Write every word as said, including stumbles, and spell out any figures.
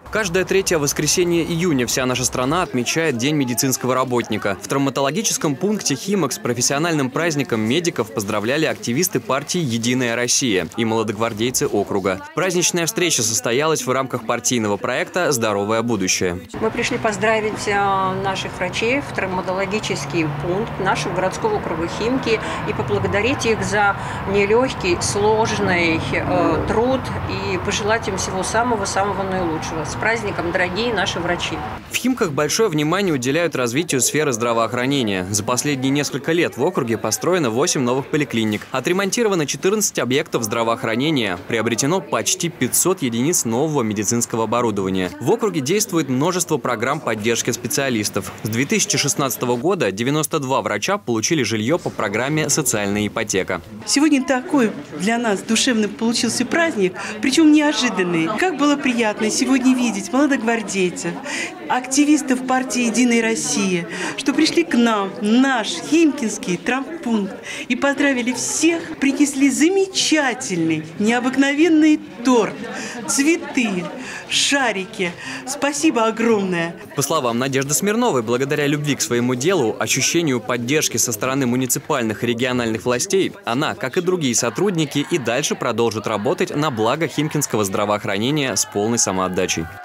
Каждое третье воскресенье июня вся наша страна отмечает День медицинского работника. В травматологическом пункте «Химок» с профессиональным праздником медиков поздравляли активисты партии «Единая Россия» и молодогвардейцы округа. Праздничная встреча состоялась в рамках партийного проекта «Здоровое будущее». Мы пришли поздравить наших врачей в травматологический пункт нашего городского округа «Химки» и поблагодарить их за нелегкий, сложный э, труд и пожелать им всего самого-самого наилучшего. С праздником, дорогие наши врачи! В Химках большое внимание уделяют развитию сферы здравоохранения. За последние несколько лет в округе построено восемь новых поликлиник, отремонтировано четырнадцать объектов здравоохранения, приобретено почти пятьсот единиц нового медицинского оборудования. В округе действует множество программ поддержки специалистов. С две тысячи шестнадцатого года девяносто два врача получили жилье по программе «Социальная ипотека». Сегодня такой для нас душевный получился праздник, причем неожиданный. Как было приятно сегодня видеть молодогвардейцев, активистов партии «Единая Россия», что пришли к нам, в наш химкинский травмпункт, и поздравили всех, принесли замечательный, необыкновенный торт, цветы, шарики. Спасибо огромное. По словам Надежды Смирновой, благодаря любви к своему делу, ощущению поддержки со стороны муниципальных и региональных властей, она, как и другие сотрудники, и дальше продолжит работать на благо химкинского здравоохранения с полной самоотдачей.